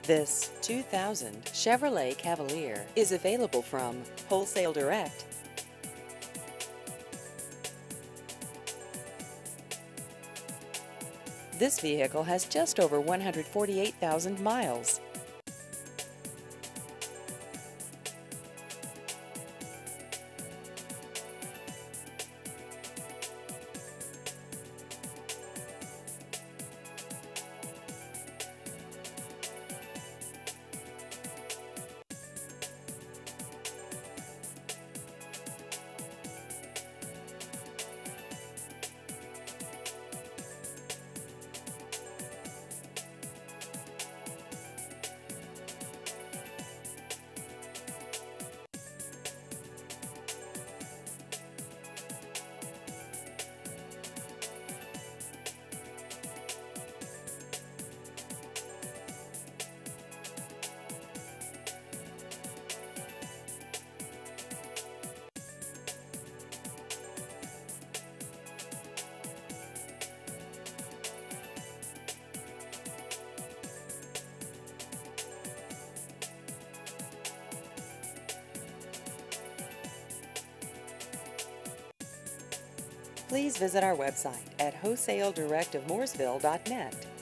This 2000 Chevrolet Cavalier is available from Wholesale Direct. This vehicle has just over 148,000 miles. Please visit our website at wholesaledirectofmooresville.net.